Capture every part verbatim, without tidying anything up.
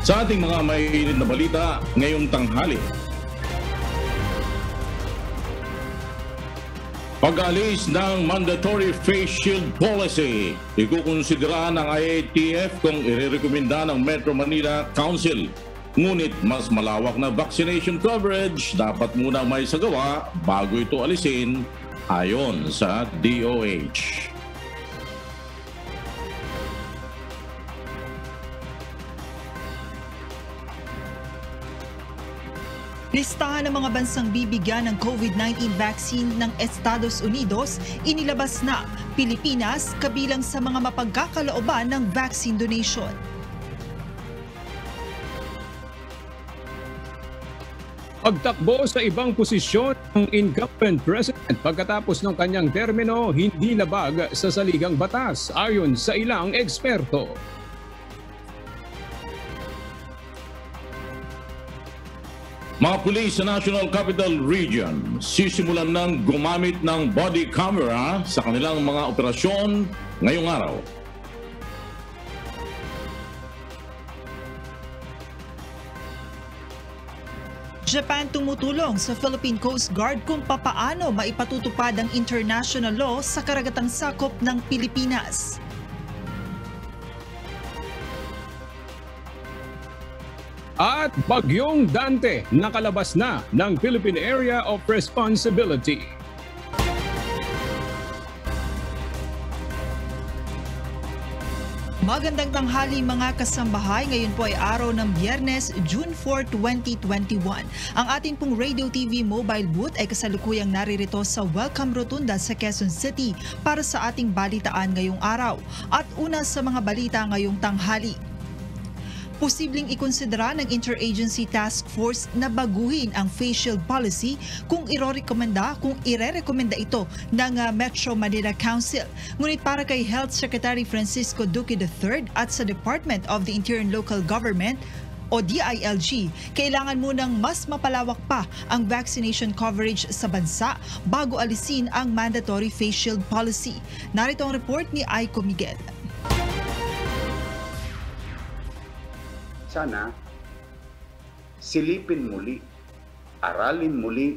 Sa ating mga mainit na balita ngayong tanghali. Pag-alis ng mandatory face shield policy, ikukonsidera ng I A T F kung irerekomenda ng Metro Manila Council. Ngunit mas malawak na vaccination coverage dapat muna may sagawa bago ito alisin ayon sa D O H. Listahan ng mga bansang bibigyan ng COVID nineteen vaccine ng Estados Unidos, inilabas na Pilipinas kabilang sa mga mapagkakalooban ng vaccine donation. Pagtakbo sa ibang posisyon ng incumbent president pagkatapos ng kanyang termino hindi labag sa saligang batas ayon sa ilang eksperto. Mga pulis sa National Capital Region sisimulan ng gumamit ng body camera sa kanilang mga operasyon ngayong araw. Japan tumutulong sa Philippine Coast Guard kung papaano maipatutupad ang international law sa karagatang sakop ng Pilipinas. At Bagyong Dante nakalabas na ng Philippine Area of Responsibility. Magandang tanghali mga kasambahay. Ngayon po ay araw ng Biyernes, June fourth, twenty twenty-one. Ang ating pong Radio T V mobile booth ay kasalukuyang naririto sa Welcome Rotunda sa Quezon City para sa ating balitaan ngayong araw. At una sa mga balita ngayong tanghali. Posibleng ikonsidera ng Interagency Task Force na baguhin ang face shield policy kung irorekomenda kung irerekomenda ito ng uh, Metro Manila Council. Ngunit para kay Health Secretary Francisco Duque the third at sa Department of the Interior and Local Government o D I L G, kailangan munang mas mapalawak pa ang vaccination coverage sa bansa bago alisin ang mandatory face shield policy. Narito ang report ni Aiko Miguel. Sana silipin muli, aralin muli,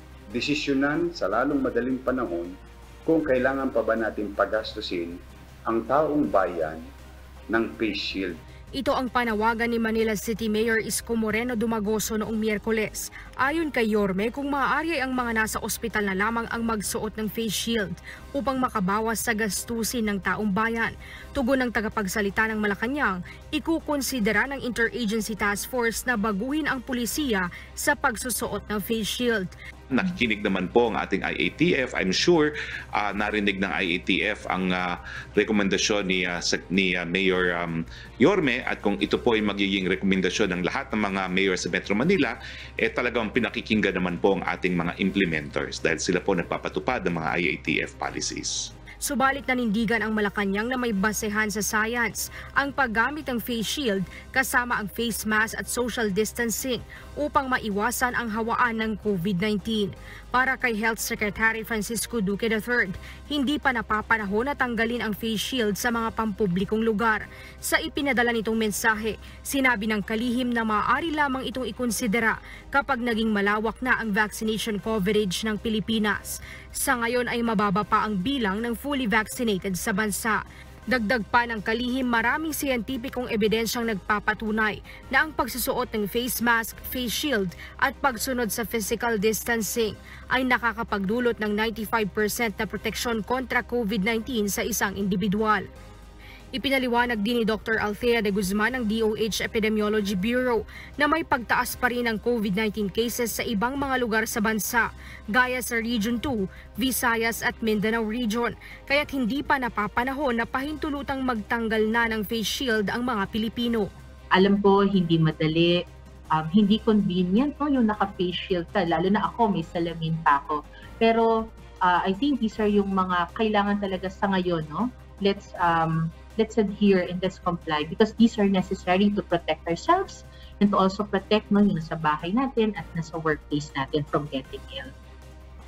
desisyonan sa lalong madaling panahon kung kailangan pa ba natin pagastusin ang taong bayan ng face shield. Ito ang panawagan ni Manila City Mayor Isko Moreno Dumagoso noong Miyerkules. Ayon kay Yorme, kung maaari ay ang mga nasa ospital na lamang ang magsuot ng face shield upang makabawas sa gastusin ng taong bayan. Tugon ng tagapagsalita ng Malacanang, ikukonsidera ng Interagency Task Force na baguhin ang pulisiya sa pagsusuot ng face shield. Nakikinig naman po ang ating I A T F. I'm sure uh, narinig ng I A T F ang uh, rekomendasyon ni, uh, ni uh, Mayor um, Yorme, at kung ito po ay magiging rekomendasyon ng lahat ng mga mayor sa Metro Manila, eh talagang pinakikinggan naman po ang ating mga implementers dahil sila po nagpapatupad ng mga I A T F policies. Subalit nanindigan ang Malacanang na may basehan sa science ang paggamit ng face shield kasama ang face mask at social distancing upang maiwasan ang hawaan ng COVID nineteen. Para kay Health Secretary Francisco Duque the third, hindi pa napapanahon na tanggalin ang face shield sa mga pampublikong lugar. Sa ipinadala nitong mensahe, sinabi ng kalihim na maaari lamang itong ikonsidera kapag naging malawak na ang vaccination coverage ng Pilipinas. Sa ngayon ay mababa pa ang bilang ng fully vaccinated sa bansa. Dagdag pa ng kalihim, maraming siyentipikong ebidensyang nagpapatunay na ang pagsusuot ng face mask, face shield at pagsunod sa physical distancing ay nakakapagdulot ng ninety-five percent na proteksyon kontra COVID nineteen sa isang individual. Ipinaliwanag din ni Doctor Althea de Guzman ng D O H Epidemiology Bureau na may pagtaas pa rin ng COVID nineteen cases sa ibang mga lugar sa bansa, gaya sa Region two, Visayas at Mindanao Region, kaya't hindi pa napapanahon na pahintulutang magtanggal na ng face shield ang mga Pilipino. Alam ko hindi madali, um, hindi convenient no, yung naka-face shield ka, lalo na ako may salamin pa ako. Pero uh, I think these are yung mga kailangan talaga sa ngayon. No? Let's um, let's adhere and let's comply because these are necessary to protect ourselves and to also protect no, yung nasa bahay natin at nasa workplace natin from getting ill.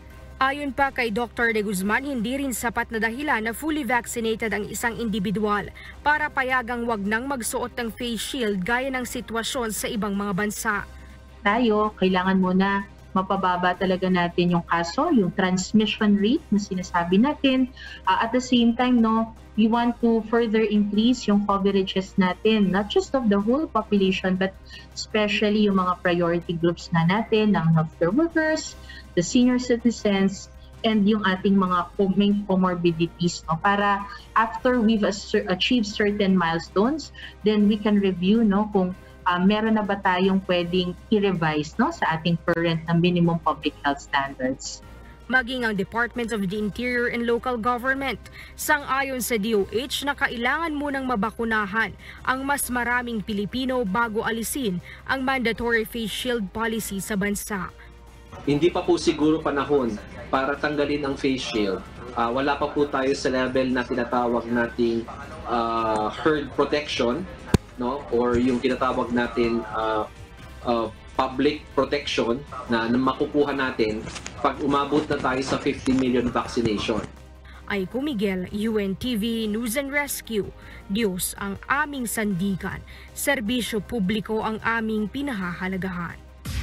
Ayon pa kay Doctor De Guzman, hindi rin sapat na dahilan na fully vaccinated ang isang individual para payagang wag nang magsuot ng face shield gaya ng sitwasyon sa ibang mga bansa. Tayo, kailangan muna mapababa talaga natin yung kaso, yung transmission rate na sinasabi natin. Uh, at the same time, no, we want to further increase yung coverages natin, not just of the whole population, but especially yung mga priority groups na natin, ng healthcare workers, the senior citizens, and yung ating mga main comorbidities. No? Para after we've achieved certain milestones, then we can review no, kung uh, meron na ba tayong pwedeng i-revise no, sa ating current na minimum public health standards. Maging ang Department of the Interior and Local Government, sang-ayon sa D O H na kailangan munang mabakunahan ang mas maraming Pilipino bago alisin ang mandatory face shield policy sa bansa. Hindi pa po siguro panahon para tanggalin ang face shield. Uh, wala pa po tayo sa level na tinatawag nating uh, herd protection, no? Or yung tinatawag natin uh, uh, public protection na, na makukuha natin pag umabot na tayo sa fifty million vaccination. Aiko Miguel, U N T V News and Rescue. Diyos ang aming sandigan. Serbisyo publiko ang aming pinahahalagahan.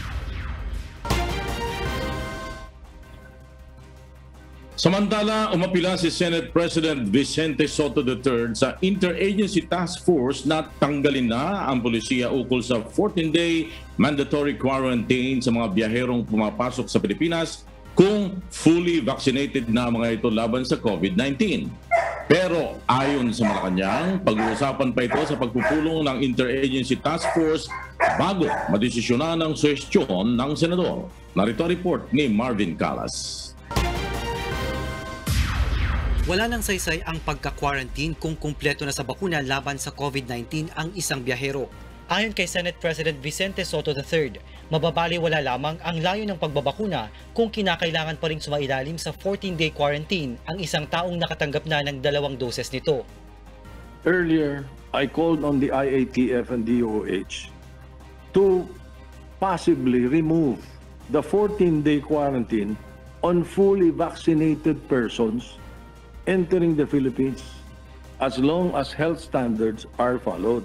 Samantala, umapila si Senate President Vicente Sotto the third sa Interagency Task Force na tanggalin na ang polisiya ukol sa fourteen-day mandatory quarantine sa mga biyaherong pumapasok sa Pilipinas kung fully vaccinated na mga ito laban sa COVID nineteen. Pero ayon sa Malacanang, pag-uusapan pa ito sa pagpupulong ng Interagency Task Force bago madesisyonan ng suwestyon ng Senador. Narito ang report ni Marvin Callas. Wala nang saysay ang pagka-quarantine kung kumpleto na sa bakuna laban sa COVID nineteen ang isang biyahero. Ayon kay Senate President Vicente Sotto the third, mababaliwala lamang ang layo ng pagbabakuna kung kinakailangan pa rin sumailalim sa fourteen-day quarantine ang isang taong nakatanggap na ng dalawang doses nito. Earlier, I called on the I A T F and D O H to possibly remove the fourteen-day quarantine on fully vaccinated persons entering the Philippines as long as health standards are followed.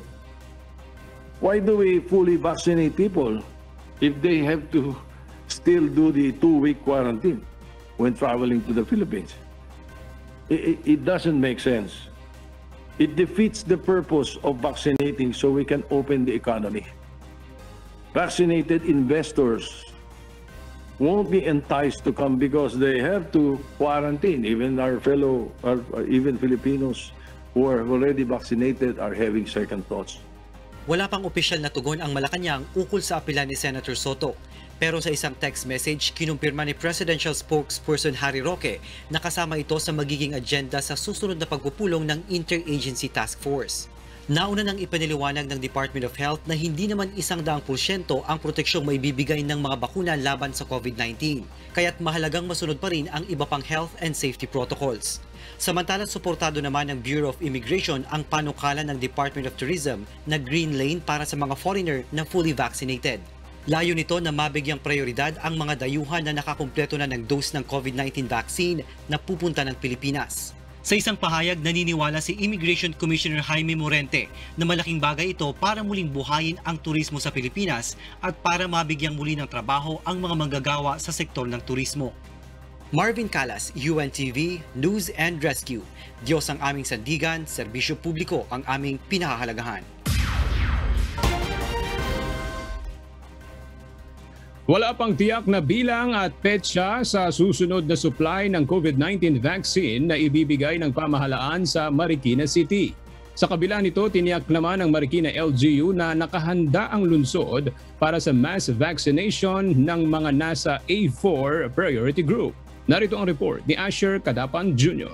Why do we fully vaccinate people if they have to still do the two-week quarantine when traveling to the Philippines? It, it, it doesn't make sense. It defeats the purpose of vaccinating so we can open the economy. Vaccinated investors won't be enticed to come because they have to quarantine. Even our fellow, our, even Filipinos who are already vaccinated are having second thoughts. Wala pang opisyal na tugon ang Malacanang ukol sa apela ni Senator Sotto. Pero sa isang text message, kinumpirma ni Presidential Spokesperson Harry Roque na kasama ito sa magiging agenda sa susunod na pagpupulong ng Interagency Task Force. Nauna nang ipaniliwanag ng Department of Health na hindi naman isang daang porsyento ang proteksyong maibibigay ng mga bakuna laban sa COVID nineteen, kaya't mahalagang masunod pa rin ang iba pang health and safety protocols. Samantalang suportado naman ng Bureau of Immigration ang panukala ng Department of Tourism na green lane para sa mga foreigner na fully vaccinated. Layo nito na mabigyang prioridad ang mga dayuhan na nakakumpleto na ng dose ng COVID nineteen vaccine na pupunta ng Pilipinas. Sa isang pahayag, naniniwala si Immigration Commissioner Jaime Morente na malaking bagay ito para muling buhayin ang turismo sa Pilipinas at para mabigyang muli ng trabaho ang mga manggagawa sa sektor ng turismo. Marvin Callas, U N T V News and Rescue. Diyos ang aming sandigan, serbisyo publiko ang aming pinahahalagahan. Wala pang tiyak na bilang at petsa sa susunod na supply ng COVID nineteen vaccine na ibibigay ng pamahalaan sa Marikina City. Sa kabila nito, tiniyak naman ng Marikina L G U na nakahanda ang lungsod para sa mass vaccination ng mga nasa A four priority group. Narito ang report ni Asher Cadapan Junior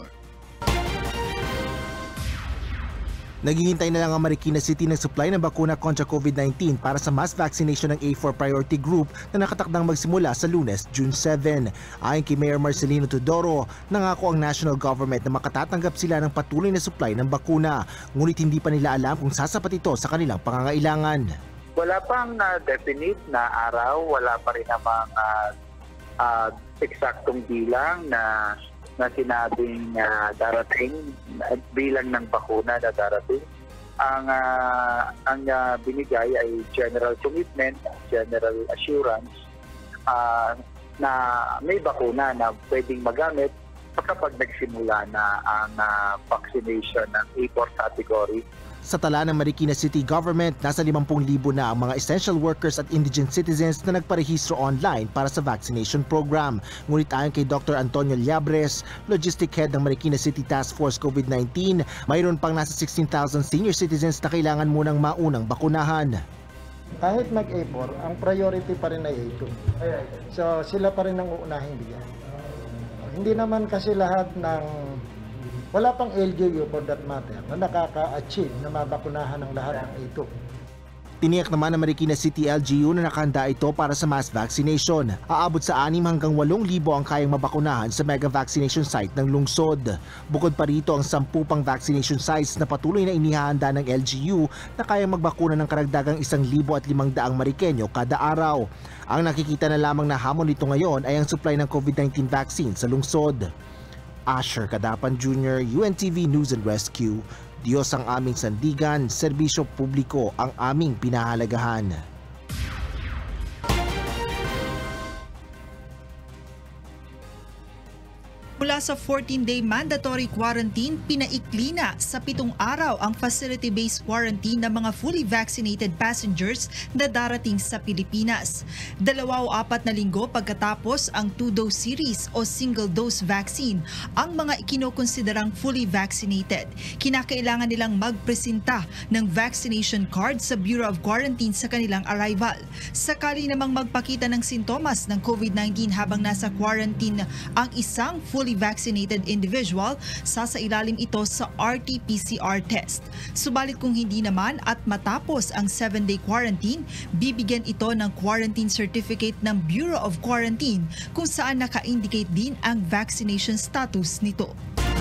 Naghihintay na lang ang Marikina City ng supply ng bakuna kontra COVID nineteen para sa mass vaccination ng A four priority group na nakatakdang magsimula sa Lunes, June seven. Ayon kay Mayor Marcelino Teodoro, nangako ang national government na makatatanggap sila ng patuloy na supply ng bakuna. Ngunit hindi pa nila alam kung sasapat ito sa kanilang pangangailangan. Wala pang uh, definite na araw, wala pa rin namang uh, uh, eksaktong bilang na na sinabing uh, darating, uh, bilang ng bakuna na darating. Ang uh, ang uh, binigay ay general commitment, general assurance uh, na may bakuna na pwedeng magamit kapag nagsimula na ang uh, vaccination ng A four category. Sa tala ng Marikina City Government, nasa limampu libo na ang mga essential workers at indigent citizens na nagparehistro online para sa vaccination program. Ngunit ayon kay Doctor Antonio Llabres, Logistic Head ng Marikina City Task Force COVID nineteen, mayroon pang nasa sixteen thousand senior citizens na kailangan munang maunang bakunahan. Kahit mag-A four, ang priority pa rin ay A two. So sila pa rin ang uunahing bigyan. Hindi naman kasi lahat ng wala pang L G U for that matter na nakaka-achieve na mabakunahan ng lahat ng A two. Tiniyak naman ng Marikina City L G U na nakahanda ito para sa mass vaccination. Aabot sa anim hanggang walong libo ang kayang mabakunahan sa mega vaccination site ng lungsod. Bukod pa rito ang sampu pang vaccination sites na patuloy na inihahanda ng L G U na kayang magbakuna ng karagdagang isang libo at limang daang Marikenyo kada araw. Ang nakikita na lamang na hamon nito ngayon ay ang supply ng COVID nineteen vaccine sa lungsod. Asher Kadapan Junior, U N T V News and Rescue. Diyos ang aming sandigan, serbisyo publiko ang aming pinahalagahan. Mula sa fourteen-day mandatory quarantine, pinaikli na sa pitong araw ang facility-based quarantine ng mga fully vaccinated passengers na darating sa Pilipinas. Dalawa o apat na linggo pagkatapos ang two-dose series o single-dose vaccine, ang mga ikinokonsiderang fully vaccinated. Kinakailangan nilang magpresenta ng vaccination card sa Bureau of Quarantine sa kanilang arrival. Sakali namang magpakita ng sintomas ng COVID nineteen habang nasa quarantine ang isang fully vaccinated individual, sasailalim ito sa R T P C R test. Subalit kung hindi naman at matapos ang seven-day quarantine, bibigyan ito ng quarantine certificate ng Bureau of Quarantine kung saan naka-indicate din ang vaccination status nito.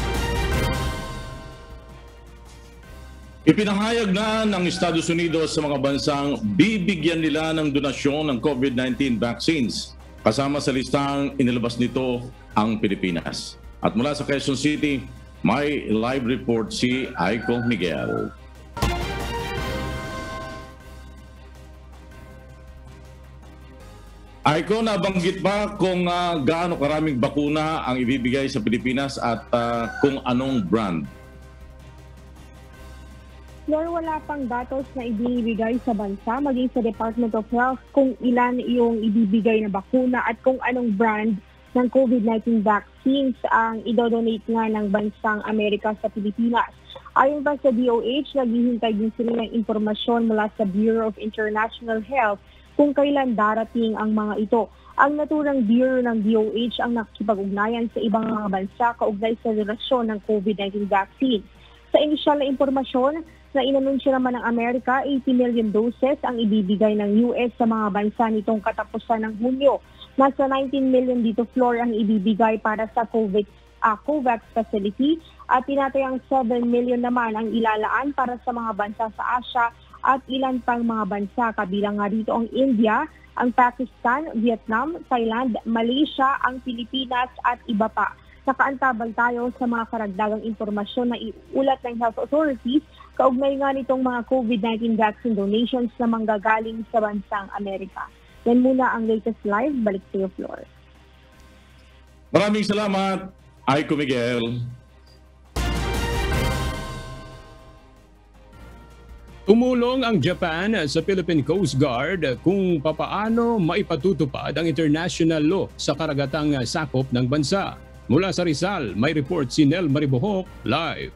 Ipinahayag na ng Estados Unidos sa mga bansang bibigyan nila ng donasyon ng COVID nineteen vaccines. Kasama sa listang inilabas nito ang Pilipinas. At mula sa Quezon City, may live report si Aiko Miguel. Aiko, nabanggit ba kung uh, gaano karaming bakuna ang ibibigay sa Pilipinas at uh, kung anong brand? Lord, wala pang datos na ibinibigay sa bansa, maging sa Department of Health, kung ilan yung ibibigay na bakuna at kung anong brand ng COVID nineteen vaccines ang idodonate nga ng bansang Amerika sa Pilipinas. Ayon pa sa D O H, naghihintay din sila ng impormasyon mula sa Bureau of International Health kung kailan darating ang mga ito. Ang naturang bureau ng D O H ang nakikipag-ugnayan sa ibang mga bansa kaugnay sa relasyon ng COVID nineteen vaccine. Sa inisyal na impormasyon, na inanunsyo naman ng Amerika, eighty million doses ang ibibigay ng U S sa mga bansa nitong katapusan ng Hunyo. Nasa nineteen million dito floor ang ibibigay para sa COVID, uh, COVAX facility at tinatayang seven million naman ang ilalaan para sa mga bansa sa Asia at ilan pang mga bansa kabilang nga dito ang India, ang Pakistan, Vietnam, Thailand, Malaysia, ang Pilipinas at iba pa. Nakaantabang tayo sa mga karagdagang impormasyon na iulat ng health authorities kaugnay nga nitong mga COVID nineteen vaccine donations na manggagaling sa bansang Amerika. Yan muna ang latest live. Balik sa iyo, Flor. Maraming salamat, Aiko Miguel. Tumulong ang Japan sa Philippine Coast Guard kung papaano maipatutupad ang international law sa karagatang sakop ng bansa. Mula sa Rizal, may report si Nel Maribohok live.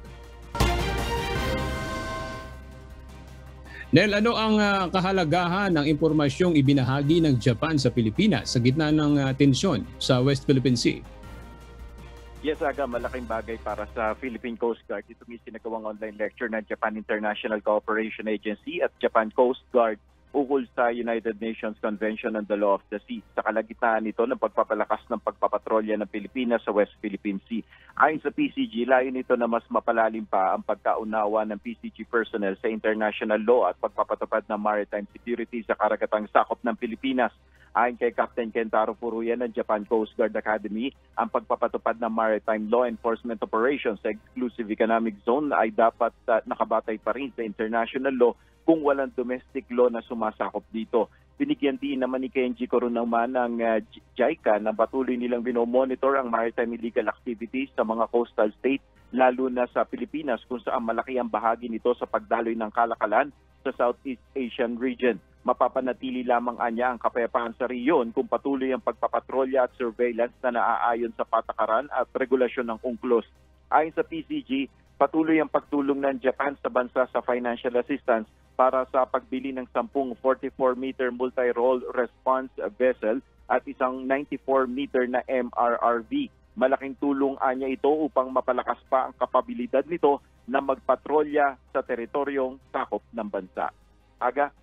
Nel, ano ang uh, kahalagahan ng impormasyong ibinahagi ng Japan sa Pilipinas sa gitna ng uh, tensyon sa West Philippine Sea? Yes, Aga, malaking bagay para sa Philippine Coast Guard. Ito may sinagawang online lecture ng Japan International Cooperation Agency at Japan Coast Guard ukol sa United Nations Convention on the Law of the Sea sa kalagitnaan nito ng pagpapalakas ng pagpapatrolya ng Pilipinas sa West Philippine Sea. Ayon sa P C G, layo nito na mas mapalalim pa ang pagkaunawa ng P C G personnel sa international law at pagpapatupad ng maritime security sa karagatang sakop ng Pilipinas. Ayon kay Captain Kentaro Furuya ng Japan Coast Guard Academy, ang pagpapatupad ng maritime law enforcement operations sa exclusive economic zone ay dapat uh, nakabatay pa rin sa international law kung walang domestic law na sumasakop dito. Binigyan din naman ni Kenji Coronauman ng uh, JICA na patuloy nilang binomonitor ang maritime illegal activities sa mga coastal state, lalo na sa Pilipinas kung saan malaki ang bahagi nito sa pagdaloy ng kalakalan sa Southeast Asian region. Mapapanatili lamang anya ang kapayapaan sa riyon kung patuloy ang pagpapatrolya at surveillance na naaayon sa patakaran at regulasyon ng UNCLOS. Ayon sa P C G, patuloy ang pagtulong ng Japan sa bansa sa financial assistance para sa pagbili ng sampung forty-four meter multi-role response vessel at isang ninety-four meter na M R R V. Malaking tulong anya ito upang mapalakas pa ang kapabilidad nito na magpatrolya sa teritoryong sakop ng bansa. Aga?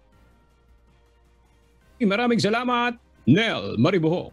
Maraming salamat, Nel Maribuho.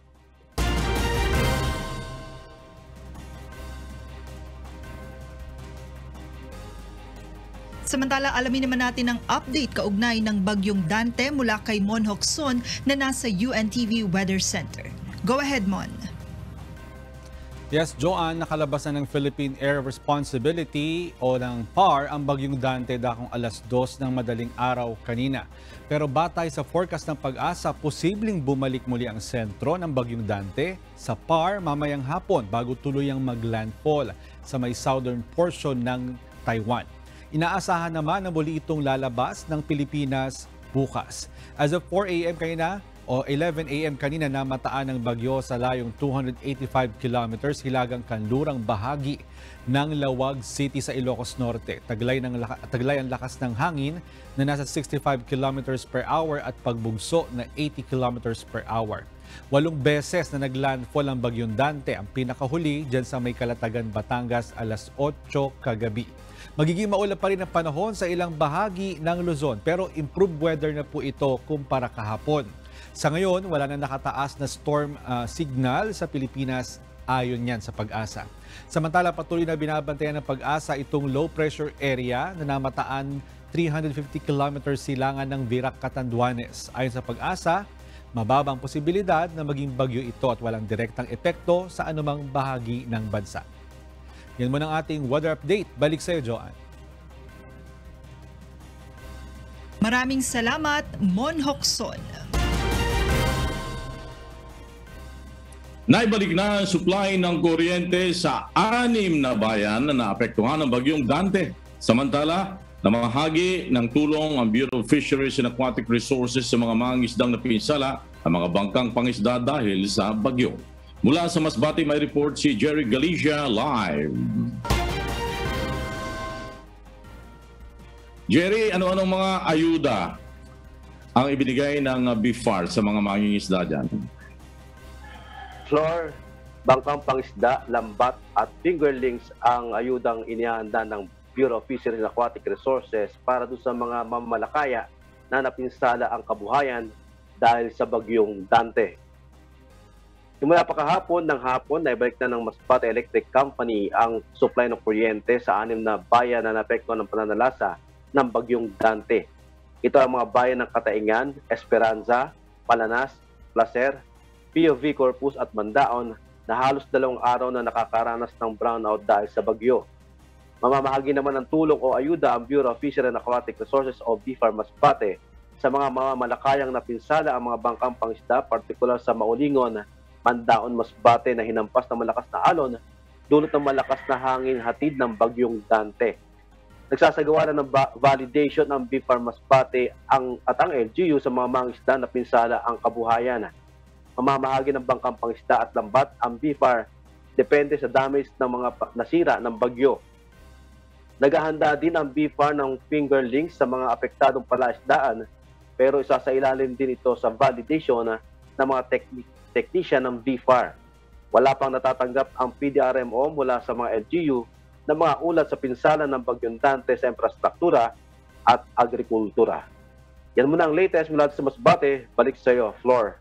Samantala, alamin naman natin ang update kaugnay ng bagyong Dante mula kay Mon Hokson na nasa U N T V Weather Center. Go ahead, Mon. Yes, Joanne, nakalabas na ng Philippine Air Responsibility o ng P A R ang bagyong Dante dakong alas dos ng madaling araw kanina. Pero batay sa forecast ng Pag-asa, posibleng bumalik muli ang sentro ng bagyong Dante sa P A R mamayang hapon bago tuluyang maglandfall sa may southern portion ng Taiwan. Inaasahan naman na muli itong lalabas ng Pilipinas bukas. As of four a m kanina, o eleven a m kanina, namataan ng bagyo sa layong two hundred eighty-five kilometers hilagang kanlurang bahagi ng Lawag City sa Ilocos Norte. Taglay, ng, taglay ang lakas ng hangin na nasa sixty-five kilometers per hour at pagbugso na eighty kilometers per hour. Walong beses na naglandfall ang bagyong Dante, ang pinakahuli dyan sa may Kalatagan, Batangas, alas otso kagabi. Magiging maulap pa rin ang panahon sa ilang bahagi ng Luzon, pero improved weather na po ito kumpara kahapon. Sa ngayon, wala na nakataas na storm uh, signal sa Pilipinas ayon yan sa Pag-asa. Samantala, patuloy na binabantayan ng Pag-asa itong low pressure area na namataan three hundred fifty kilometers silangan ng Virac, Catanduanes. Ayon sa Pag-asa, mababang posibilidad na maging bagyo ito at walang direktang epekto sa anumang bahagi ng bansa. Yan muna ang ating weather update. Balik sa iyo, Joanne. Maraming salamat, Mon Hokson. Naibalik na ang supply ng kuryente sa anim na bayan na naapektuhan ng bagyong Dante. Samantala, namahagi ng tulong ang Bureau of Fisheries and Aquatic Resources sa mga mangingisdang napinsala ang mga bangkang pangisda dahil sa bagyo. Mula sa Masbate, may report si Jerry Galicia live. Jerry, ano-anong mga ayuda ang ibinigay ng B F A R sa mga mangingisda dyan? Floor, bangkang pangisda, lambat at fingerlings ang ayudang inihanda ng Bureau of Fisheries and Aquatic Resources para doon sa mga mamamalakaya na napinsala ang kabuhayan dahil sa bagyong Dante. Simula pa kahapon ng hapon, naibalik na ng Masbate Electric Company ang supply ng kuryente sa anim na bayan na naapektuhan ng pananalasa ng bagyong Dante. Ito ang mga bayan ng Kataingan, Esperanza, Palanas, Placer, P O V Corpus at Mandaon na halos dalawang araw na nakakaranas ng brownout dahil sa bagyo. Mamamahagi naman ng tulong o ayuda ang Bureau of Fisheries and Aquatic Resources o B F A R Masbate sa mga mamamalakayang napinsala ang mga bangkang pangisda, partikular sa Maulingon, Mandaon, Masbate na hinampas ng malakas na alon dulot ng malakas na hangin hatid ng bagyong Dante. Nagsasagawa na ng validation ng B F A R Masbate ang, at ang L G U sa mga mangisda na pinsala ang kabuhayan. Mamamahagi ng bangkang pangisda at lambat ang B F A R depende sa damage ng mga nasira ng bagyo. Naghahanda din ang B F A R ng fingerlings sa mga apektadong palaisdaan, pero isasailalim din ito sa validation ng mga techni- technician ng B F A R. Wala pang natatanggap ang P D R M O mula sa mga L G U na mga ulat sa pinsala ng bagyong Dante sa infrastruktura at agrikultura. Yan muna ang latest mula sa Masbate. Balik sa iyo, Floor.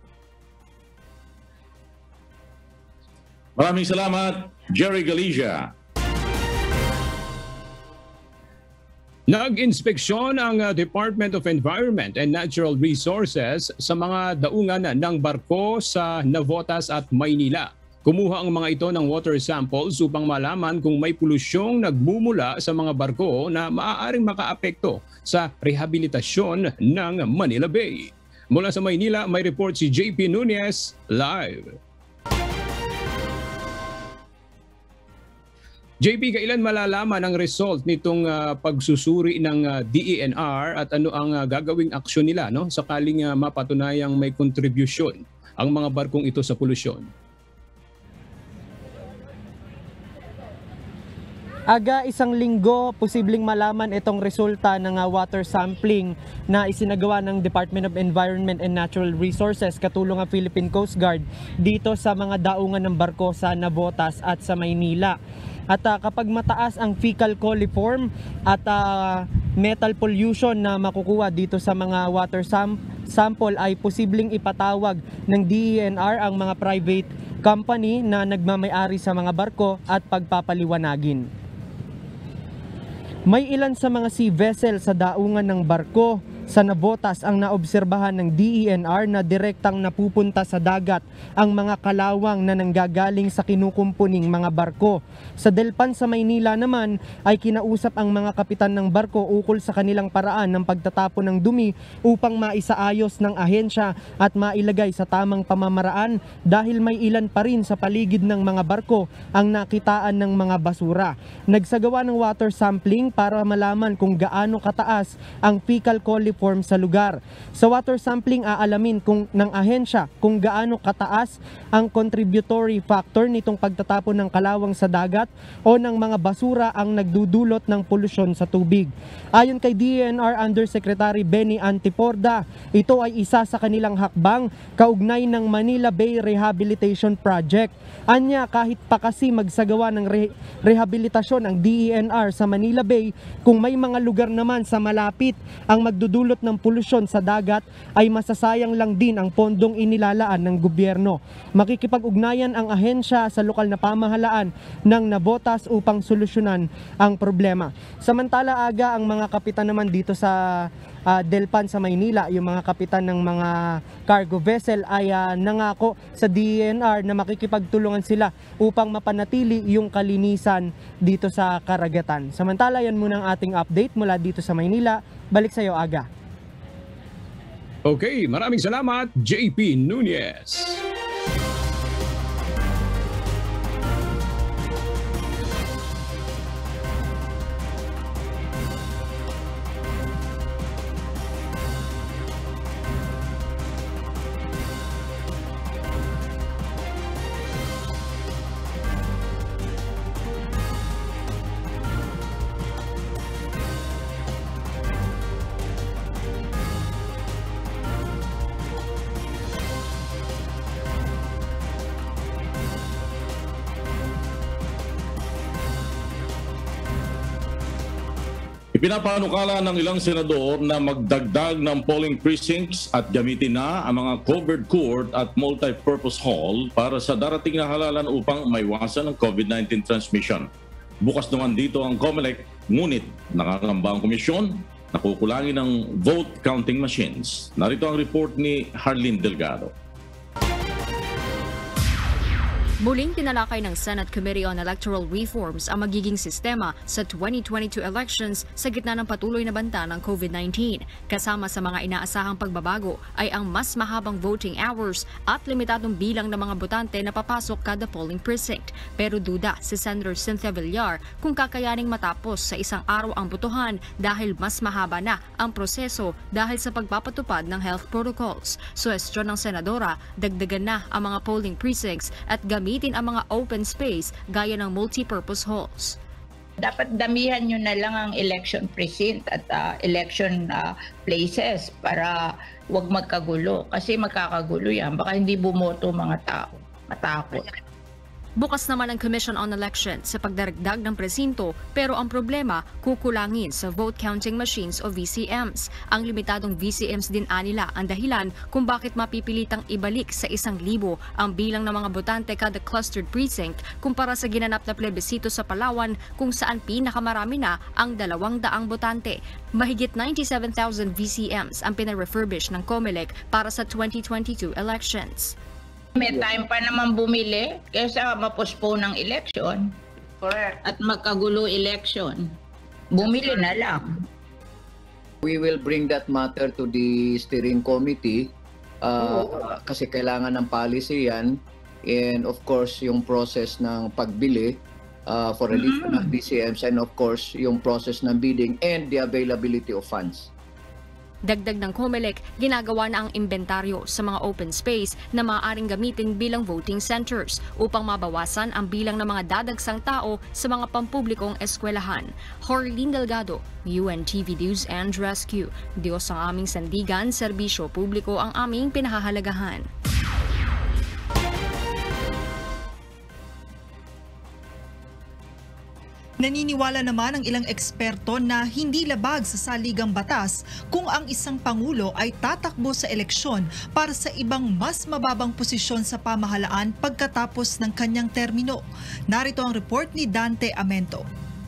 Maraming salamat, Jerry Galicia. Nag-inspeksyon ang uh, Department of Environment and Natural Resources sa mga daungan ng barko sa Navotas at Maynila. Kumuha ang mga ito ng water samples upang malaman kung may polusyong nagmumula sa mga barko na maaaring makaapekto sa rehabilitasyon ng Manila Bay. Mula sa Maynila, may report si J P Nunez live. J P, kailan malalaman ang result nitong uh, pagsusuri ng uh, D E N R at ano ang uh, gagawing aksyon nila, no? Sakaling uh, mapatunayang may kontribusyon ang mga barkong ito sa polusyon? Aga isang linggo, posibleng malaman itong resulta ng uh, water sampling na isinagawa ng Department of Environment and Natural Resources katulong ang Philippine Coast Guard dito sa mga daungan ng barko sa Navotas at sa Maynila. At uh, kapag mataas ang fecal coliform at uh, metal pollution na makukuha dito sa mga water sam- sample ay posibleng ipatawag ng D E N R ang mga private company na nagmamay-ari sa mga barko at pagpapaliwanagin. May ilan sa mga sea vessel sa daungan ng barko sa Navotas ang naobserbahan ng D E N R na direktang napupunta sa dagat ang mga kalawang na nanggagaling sa kinukumpuning mga barko. Sa Delpan sa Maynila naman ay kinausap ang mga kapitan ng barko ukol sa kanilang paraan ng pagtatapon ng dumi upang maisaayos ng ahensya at mailagay sa tamang pamamaraan dahil may ilan pa rin sa paligid ng mga barko ang nakitaan ng mga basura. Nagsagawa ng water sampling para malaman kung gaano kataas ang fecal coliform sa lugar. Sa water sampling aalamin kung ng ahensya kung gaano kataas ang contributory factor nitong pagtatapon ng kalawang sa dagat o ng mga basura ang nagdudulot ng polusyon sa tubig. Ayon kay D E N R Undersecretary Benny Antiporda, ito ay isa sa kanilang hakbang kaugnay ng Manila Bay Rehabilitation Project. Anya, kahit pa kasi magsagawa ng re- rehabilitasyon ang D E N R sa Manila Bay, kung may mga lugar naman sa malapit ang magdudulot ng polusyon sa dagat, ay masasayang lang din ang pondong inilalaan ng gobyerno. Makikipag-ugnayan ang ahensya sa lokal na pamahalaan ng Navotas upang solusyonan ang problema. Samantala, aga ang mga kapitan naman dito sa Uh, Delpan sa Maynila, yung mga kapitan ng mga cargo vessel ay uh, nangako sa D E N R na makikipagtulungan sila upang mapanatili yung kalinisan dito sa karagatan. Samantala, yan muna ang ating update mula dito sa Maynila. Balik sa iyo, Aga. Okay, maraming salamat, J P Nunez. Ipinapanukala ng ilang senador na magdagdag ng polling precincts at gamitin na ang mga covered court at multi-purpose hall para sa darating na halalan upang maiwasan ang COVID nineteen transmission. Bukas naman dito ang COMELEC, ngunit nakakamba ang komisyon na kukulangin ng vote counting machines. Narito ang report ni Harleen Delgado. Muling tinalakay ng Senate Committee on Electoral Reforms ang magiging sistema sa twenty twenty-two elections sa gitna ng patuloy na banta ng COVID nineteen. Kasama sa mga inaasahang pagbabago ay ang mas mahabang voting hours at limitadong bilang ng mga botante na papasok kada polling precinct. Pero duda si Senator Cynthia Villar kung kakayaning matapos sa isang araw ang botohan dahil mas mahaba na ang proseso dahil sa pagpapatupad ng health protocols. Suwestyon ng Senadora, dagdagan na ang mga polling precincts at gamitin ang mga open space gaya ng multi-purpose halls. Dapat damihan nyo na lang ang election precinct at uh, election uh, places para wag magkagulo. Kasi magkakagulo yan. Baka hindi bumoto mga tao. Matakot. Bukas naman ang Commission on Elections sa pagdaragdag ng presinto pero ang problema kukulangin sa vote counting machines o V C Ms. Ang limitadong V C Ms din anila ang dahilan kung bakit mapipilitang ibalik sa isang libo ang bilang ng mga botante kada clustered precinct kumpara sa ginanap na plebisito sa Palawan kung saan pinakamarami na ang dalawang daang botante. Mahigit ninety-seven thousand V C Ms ang pinarefurbish ng COMELEC para sa twenty twenty-two elections. May time pa naman bumili kaysa mapostpone ng election. Correct. At magkagulo election. Bumili na lang. We will bring that matter to the steering committee uh, oh. kasi kailangan ng policy yan, and of course yung process ng pagbili uh, for release mm-hmm. ng V C Ms, and of course yung process ng bidding and the availability of funds. Dagdag ng COMELEC, ginagawa na ang inventaryo sa mga open space na maaaring gamitin bilang voting centers upang mabawasan ang bilang ng mga dadagsang tao sa mga pampublikong eskwelahan. Horlin Delgado, U N T V News and Rescue. Diyos ang aming sandigan, serbisyo publiko ang aming pinahahalagahan. Naniniwala naman ang ilang eksperto na hindi labag sa saligang batas kung ang isang pangulo ay tatakbo sa eleksyon para sa ibang mas mababang posisyon sa pamahalaan pagkatapos ng kanyang termino. Narito ang report ni Dante Amento.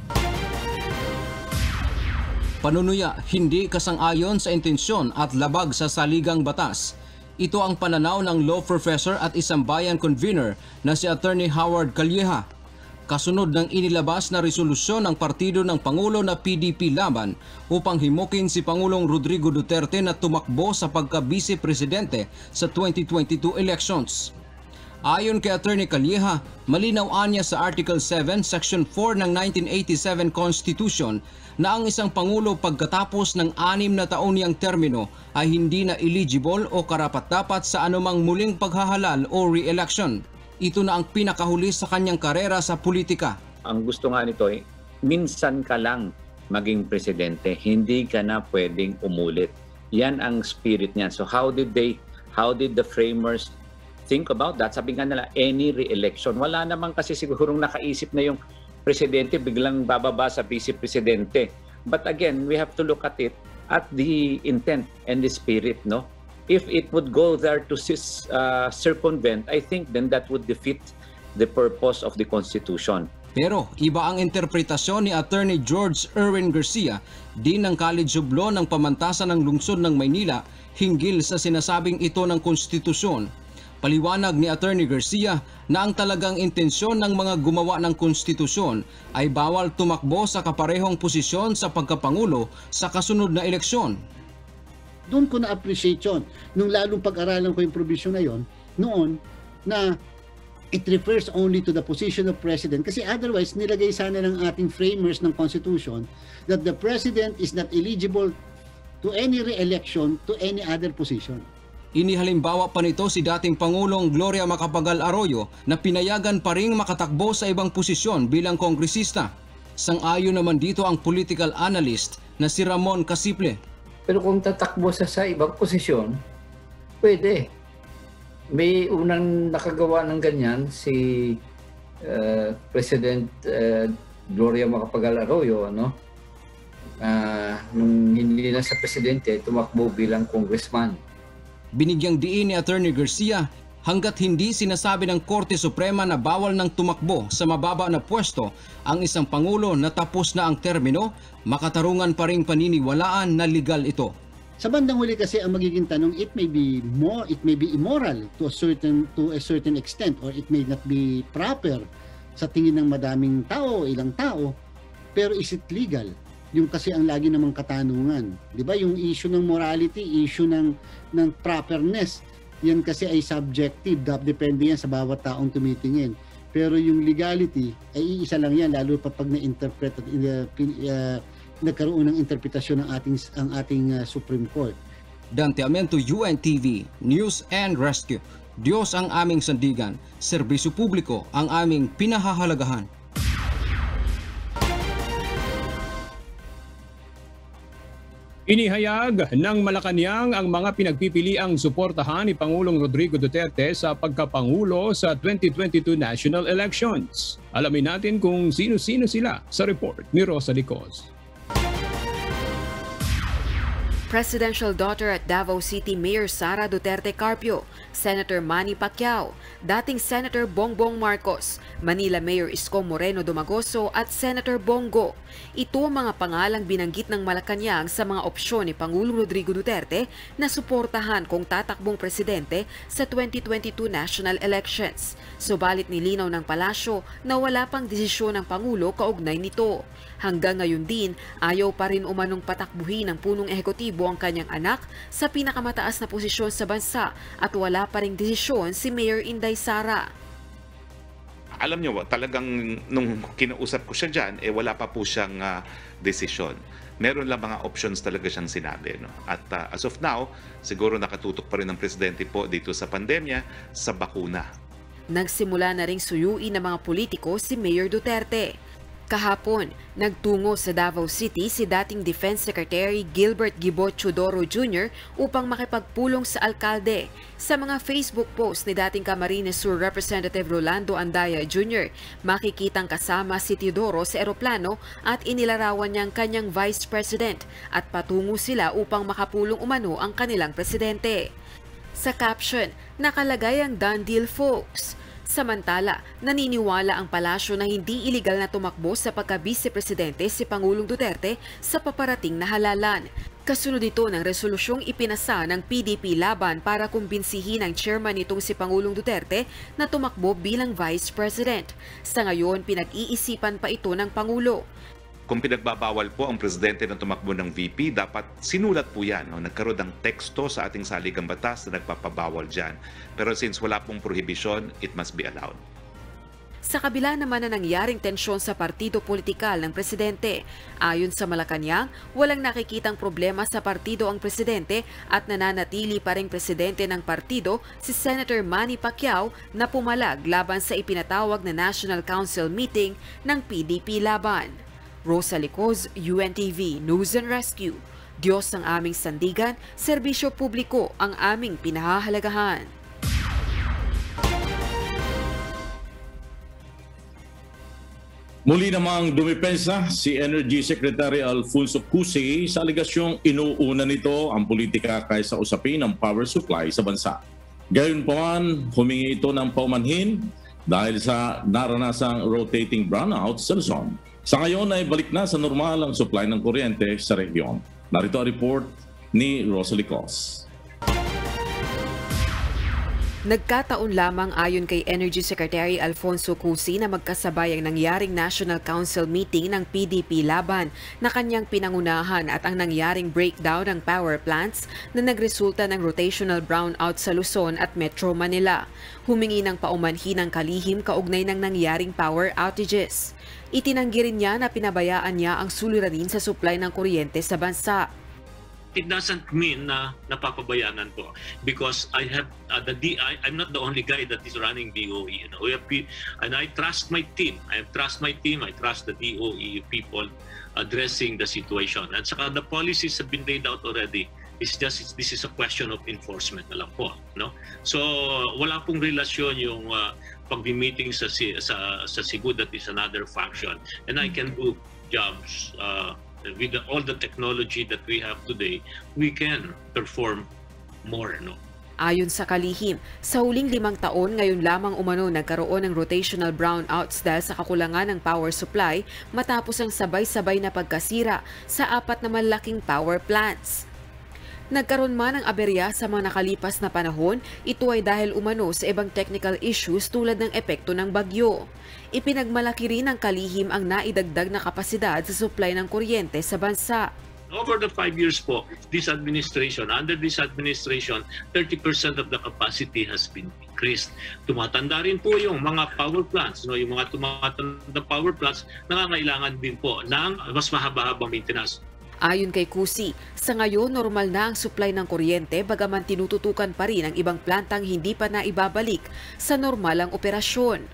Panunuya, hindi kasang-ayon sa intensyon at labag sa saligang batas. Ito ang pananaw ng law professor at isang bayan convener na si Attorney Howard Calleja. Kasunod ng inilabas na resolusyon ng partido ng Pangulo na P D P Laban upang himukin si Pangulong Rodrigo Duterte na tumakbo sa pagka-vice presidente sa twenty twenty-two elections. Ayon kay Attorney Calleja, malinaw anya sa Article seven, Section four ng nineteen eighty-seven Constitution na ang isang Pangulo pagkatapos ng anim na taon niyang termino ay hindi na eligible o karapat-dapat sa anumang muling paghahalal o re-election. Ito na ang pinakahuli sa kanyang karera sa politika. Ang gusto nga nito ay minsan ka lang maging presidente, hindi ka na pwedeng umulit. Yan ang spirit niya. So how did they, how did the framers think about that? Sabi nga nila, any re-election. Wala naman kasi sigurong nakaisip na yung presidente biglang bababa sa vice-presidente. But again, we have to look at it at the intent and the spirit, no? If it would go there to uh, circumvent, I think then that would defeat the purpose of the Constitution. Pero iba ang interpretasyon ni Attorney George Erwin Garcia, din ng College of Law ng Pamantasan ng Lungsod ng Maynila, hinggil sa sinasabing ito ng konstitusyon. Paliwanag ni Attorney Garcia na ang talagang intensyon ng mga gumawa ng konstitusyon ay bawal tumakbo sa kaparehong posisyon sa pagkapangulo sa kasunod na eleksyon. Doon ko na-appreciate yun. Nung lalong pag-aralan ko yung provision na yon, noon, na it refers only to the position of President. Kasi otherwise, nilagay sana ng ating framers ng Constitution that the President is not eligible to any re-election to any other position. Inihalimbawa pa nito si dating Pangulong Gloria Macapagal Arroyo na pinayagan pa ring makatakbo sa ibang posisyon bilang kongresista. Sang-ayon naman dito ang political analyst na si Ramon Casiple. Pero kung tatakbo sa sa ibang posisyon, pwede. May unang nakagawa ng ganyan si uh, President uh, Gloria Macapagal Arroyo, ano? Uh, nung hindi na sa presidente, tumakbo bilang congressman. Binigyang diin ni Attorney Garcia, hanggat hindi sinasabi ng Korte Suprema na bawal ng tumakbo sa mababa na pwesto ang isang pangulo na tapos na ang termino, makatarungan pa ring paniniwalaan na legal ito. Sa bandang huli kasi ang magiging tanong, it may be more, it may be immoral to a certain to a certain extent, or it may not be proper sa tingin ng madaming tao, ilang tao, pero is it legal? Yung kasi ang lagi namang katanungan, 'di ba? Yung issue ng morality, issue ng ng properness, yan kasi ay subjective, depende yan sa bawat taong tumitingin. Pero yung legality ay iisa lang yan, lalo pa pag na-interpret at uh, uh, nagkaroon ng interpretasyon ng ating ang ating uh, Supreme Court. Dante Amento, U N T V News and Rescue. Diyos ang aming sandigan, serbisyo publiko ang aming pinahahalagahan. Inihayag ng Malacanang ang mga pinagpipiliang suportahan ni Pangulong Rodrigo Duterte sa pagkapangulo sa twenty twenty-two national elections. Alamin natin kung sino-sino sila sa report ni Rosa Licos. Presidential daughter at Davao City Mayor Sara Duterte Carpio, Senator Manny Pacquiao, dating Senator Bongbong Marcos, Manila Mayor Isko Moreno Dumagoso at Senator Bongo. Ito ang mga pangalang binanggit ng Malacanang sa mga opsyon ni Pangulong Rodrigo Duterte na suportahan kung tatakbong presidente sa twenty twenty-two national elections. Subalit nilinaw ng palasyo na wala pang desisyon ng Pangulo kaugnay nito. Hanggang ngayon din, ayaw pa rin umanong patakbuhin ng punong ehekutibo ang kanyang anak sa pinakamataas na posisyon sa bansa at wala pa ring desisyon si Mayor Inday Sara. Alam niyo, talagang nung kinausap ko siya dyan, eh wala pa po siyang uh, desisyon. Meron lang mga options talaga siyang sinabi. No? At uh, as of now, siguro nakatutok pa rin ng presidente po dito sa pandemya, sa bakuna. Nagsimula na ring suyuin ng mga politiko si Mayor Duterte. Kahapon, nagtungo sa Davao City si dating Defense Secretary Gilbert Gibot Chodoro Junior upang makipagpulong sa alkalde. Sa mga Facebook post ni dating Camarines Sur Representative Rolando Andaya Junior, makikitang kasama si Teodoro sa eroplano at inilarawan niyang kanyang Vice President at patungo sila upang makapulong umano ang kanilang presidente. Sa caption, nakalagay ang done deal folks. Samantala, naniniwala ang palasyo na hindi iligal na tumakbo sa pagka-vice-presidente si Pangulong Duterte sa paparating na halalan. Kasunod ito ng resolusyong ipinasa ng P D P Laban para kumbinsihin ang chairman nitong si Pangulong Duterte na tumakbo bilang vice president. Sa ngayon, pinag-iisipan pa ito ng Pangulo. Kung pinagbabawal po ang presidente na tumakbo ng V P, dapat sinulat po yan. No? Nagkaroon ng teksto sa ating saligang batas na nagpapabawal dyan. Pero since wala pong prohibition, it must be allowed. Sa kabila naman na nangyaring tensyon sa partido politikal ng presidente, ayon sa Malacanang, walang nakikitang problema sa partido ang presidente at nananatili pa ring presidente ng partido si Senator Manny Pacquiao na pumalag laban sa ipinatawag na National Council meeting ng P D P Laban. Rosa Licos, U N T V News and Rescue. Diyos ang aming sandigan, serbisyo publiko ang aming pinahahalagahan. Muli namang dumipensa si Energy Secretary Alfonso Cusi sa aligasyong inuuna nito ang politika kaysa usapin ng power supply sa bansa. Gayunpaman, humingi ito ng paumanhin dahil sa naranasang rotating brownout sa Luzon. Sa ngayon ay balik na sa normal ang supply ng kuryente sa rehiyon. Narito ang report ni Rosa Licos. Nagkataon lamang ayon kay Energy Secretary Alfonso Cusi na magkasabay ang nangyaring National Council meeting ng P D P Laban na kanyang pinangunahan at ang nangyaring breakdown ng power plants na nagresulta ng rotational brownout sa Luzon at Metro Manila. Humingi ng paumanhin ng kalihim kaugnay ng nangyaring power outages. Itinanggi rin niya na pinabayaan niya ang suliranin sa supply ng kuryente sa bansa. It doesn't mean na napapabayanan ko because I have uh, the D I I'm not the only guy that is running D O E, you know. We have, and I trust my team. I trust my team. I trust the D O E people addressing the situation. And saka the policies have been laid out already. It's just it's, this is a question of enforcement na lang po, no? So wala pong relasyon yung uh, pag-meeting sa sa sa Cebu. That is another function, and I can do jobs uh, with the, all the technology that we have today. We can perform more, no? Ayon sa kalihim, sa huling limang taon ngayon lamang umano nagkaroon ng rotational brownouts dahil sa kakulangan ng power supply matapos ang sabay-sabay na pagkasira sa apat na malaking power plants. Nagkaroon man ng aberya sa mga nakalipas na panahon, ito ay dahil umano sa ibang technical issues tulad ng epekto ng bagyo. Ipinagmalaki rin ng kalihim ang naidagdag na kapasidad sa supply ng kuryente sa bansa. Over the five years po, this administration, under this administration, thirty percent of the capacity has been increased. Tumatanda rin po yung mga power plants, no? Yung mga tumatanda power plants, nangangailangan din po ng mas mahaba-habang maintenance. Ayon kay Cusi, sa ngayon normal na ang supply ng kuryente bagaman tinututukan pa rin ang ibang plantang hindi pa na ibabalik sa normalang operasyon.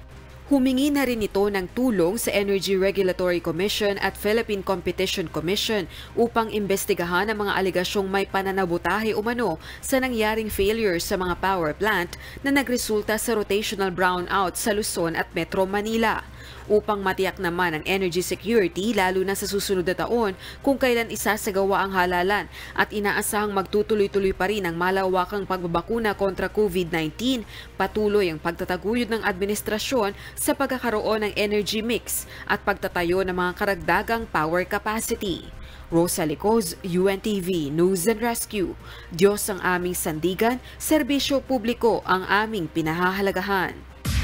Humingi na rin ito ng tulong sa Energy Regulatory Commission at Philippine Competition Commission upang imbestigahan ang mga alegasyong may pananabotahe umano sa nangyaring failure sa mga power plant na nagresulta sa rotational brownout sa Luzon at Metro Manila. Upang matiyak naman ang energy security lalo na sa susunod na taon kung kailan isasagawa ang halalan at inaasahang magtutuloy-tuloy pa rin ang malawakang pagbabakuna kontra COVID nineteen, patuloy ang pagtataguyod ng administrasyon sa pagkakaroon ng energy mix at pagtatayo ng mga karagdagang power capacity. Rosa Licoz, U N T V News and Rescue. Diyos ang aming sandigan, serbisyo publiko ang aming pinahahalagahan.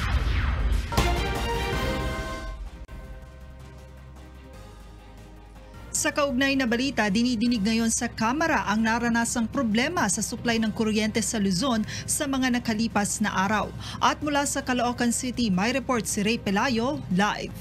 Sa kaugnay na balita, dinidinig ngayon sa Kamara ang naranasang problema sa supply ng kuryente sa Luzon sa mga nakalipas na araw. At mula sa Caloocan City, may report si Ray Pelayo, live.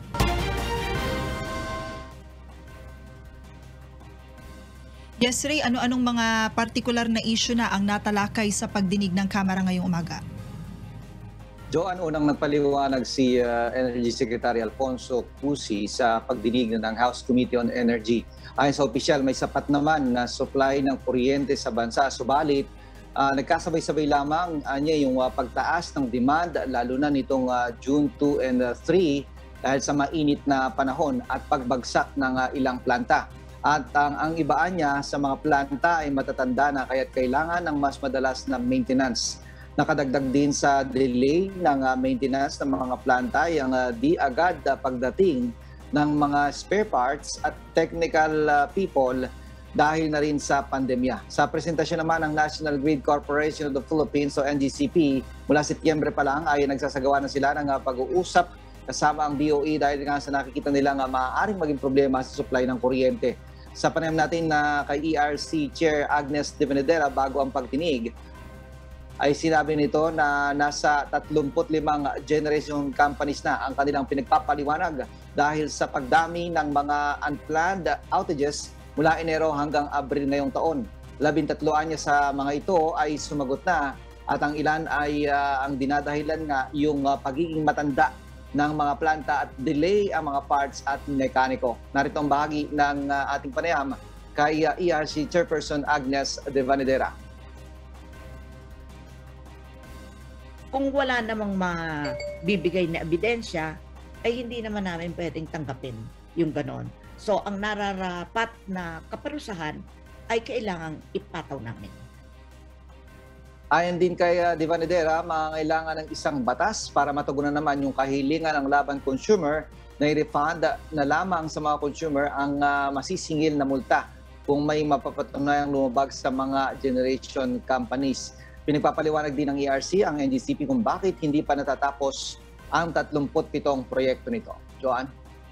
Yes, Ray, ano-anong mga partikular na issue na ang natalakay sa pagdinig ng Kamara ngayong umaga? Joan, unang nagpaliwanag si uh, Energy Secretary Alfonso Cusi sa pagdinig ng House Committee on Energy. Ayon sa opisyal, may sapat naman na supply ng kuryente sa bansa. Subalit, uh, nagkasabay-sabay lamang uh, niya yung uh, pagtaas ng demand, lalo na nitong uh, June two and three dahil sa mainit na panahon at pagbagsak ng uh, ilang planta. At ang, ang ibaan niya sa mga planta ay matatanda na kaya't kailangan ng mas madalas na maintenance. Nakadagdag din sa delay ng uh, maintenance ng mga planta yung uh, di agad uh, pagdating ng mga spare parts at technical uh, people dahil na rin sa pandemya. Sa presentasyon naman ng National Grid Corporation of the Philippines o N G C P, mula Setyembre pa lang ay nagsasagawa na sila ng uh, pag-uusap kasama ang D O E dahil nga sa nakikita nila nga maaaring maging problema sa supply ng kuryente. Sa panayam natin na kay E R C Chair Agnes De Venedera bago ang pagtinig, ay sinabi nito na nasa tatlumpu't limang generation companies na ang kanilang pinagpapaliwanag dahil sa pagdami ng mga unplanned outages mula Enero hanggang Abril ngayong taon. Labintatloan niya sa mga ito ay sumagot na at ang ilan ay uh, ang dinadahilan nga yung uh, pagiging matanda ng mga planta at delay ang mga parts at mekaniko. Narito ang bahagi ng uh, ating panayam kay uh, E R C Chairperson Agnes De Venedera. Kung wala namang mabibigay na ebidensya, ay hindi naman namin pwedeng tanggapin yung ganon. So, ang nararapat na kaparusahan ay kailangang ipataw namin. Ayon din kay uh, De Venedera, mangangailangan ng isang batas para matugunan naman yung kahilingan ng laban consumer na i-refund na lamang sa mga consumer ang uh, masisingil na multa kung may mapapatunayang lumabag sa mga generation companies. Pinagpapaliwanag din ng E R C ang N G C P kung bakit hindi pa natatapos ang tatlumput pitong proyekto nito. Joan?